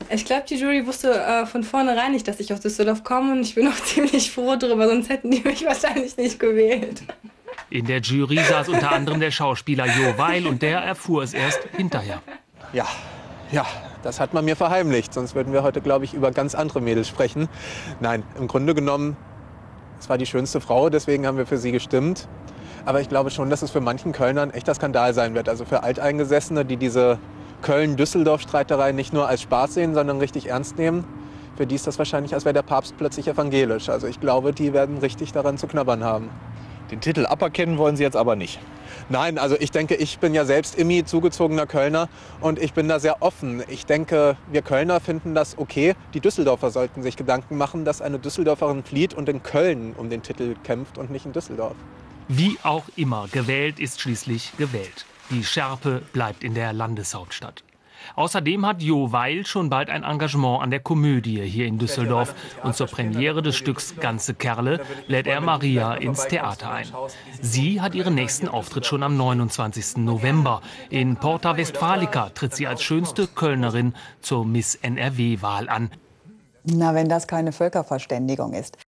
Ich glaube, die Jury wusste von vornherein nicht, dass ich aus Düsseldorf komme und ich bin auch ziemlich froh darüber, sonst hätten die mich wahrscheinlich nicht gewählt. In der Jury saß unter anderem der Schauspieler Jo Weil und der erfuhr es erst hinterher. Ja, das hat man mir verheimlicht, sonst würden wir heute, glaube ich, über ganz andere Mädels sprechen. Nein, im Grunde genommen, es war die schönste Frau, deswegen haben wir für sie gestimmt. Aber ich glaube schon, dass es für manchen Kölner ein echter Skandal sein wird. Also für Alteingesessene, die diese Köln-Düsseldorf-Streiterei nicht nur als Spaß sehen, sondern richtig ernst nehmen. Für die ist das wahrscheinlich, als wäre der Papst plötzlich evangelisch. Also ich glaube, die werden richtig daran zu knabbern haben. Den Titel aberkennen wollen Sie jetzt aber nicht. Nein, also ich denke, ich bin ja selbst Immi, zugezogener Kölner und ich bin da sehr offen. Ich denke, wir Kölner finden das okay. Die Düsseldorfer sollten sich Gedanken machen, dass eine Düsseldorferin flieht und in Köln um den Titel kämpft und nicht in Düsseldorf. Wie auch immer, gewählt ist schließlich gewählt. Die Schärpe bleibt in der Landeshauptstadt. Außerdem hat Jo Weil schon bald ein Engagement an der Komödie hier in Düsseldorf. Und zur Premiere des Stücks Ganze Kerle lädt er Maria ins Theater ein. Sie hat ihren nächsten Auftritt schon am 29. November. In Porta Westfalica tritt sie als schönste Kölnerin zur Miss NRW-Wahl an. Na, wenn das keine Völkerverständigung ist.